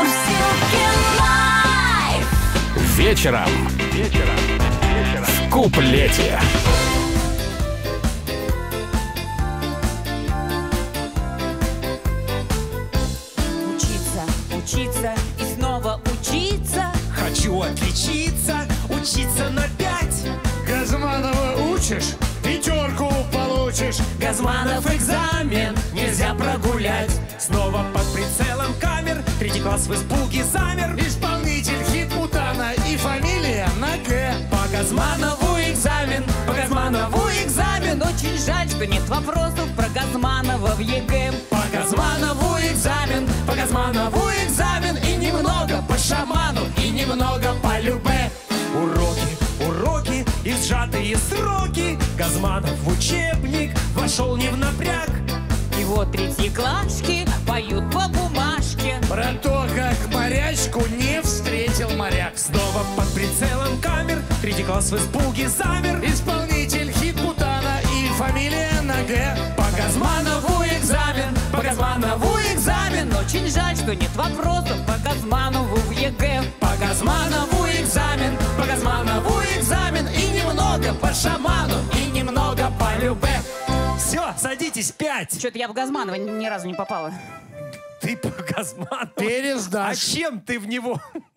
Вечером. В куплете. Учиться и снова учиться. Хочу отличиться, учиться на 5. Газманова учишь, пятерку получишь. Газманов экзамен нельзя прогулять. Снова под прицелом камер, 3 класс в испуге замер. Исполнитель хит Путана и фамилия на Г. По Газманову экзамен, по Газманову экзамен. Очень жаль, что нет вопросов про Газманова в ЕГЭ. По Газманову экзамен, по Газманову экзамен. И немного по шаману, и немного по любэ. Уроки и сжатые сроки. Газманов в учебник вошел не в напряг. И вот третьеклашки поют по бумажке Про то, как морячку не встретил моряк. Снова под прицелом камер, 3 класс в испуге замер. Исполнитель хит Путана и фамилия на Г. По Газманову экзамен, по Газманову экзамен. Очень жаль, что нет вопросов по Газманову в ЕГЭ. По Газманову экзамен, по Газманову экзамен. И немного по шаману, и немного по любэ. Все, садитесь, 5. Что-то я в Газманова ни разу не попала. Ты по Газманову? А Пересдашь. чем ты в него?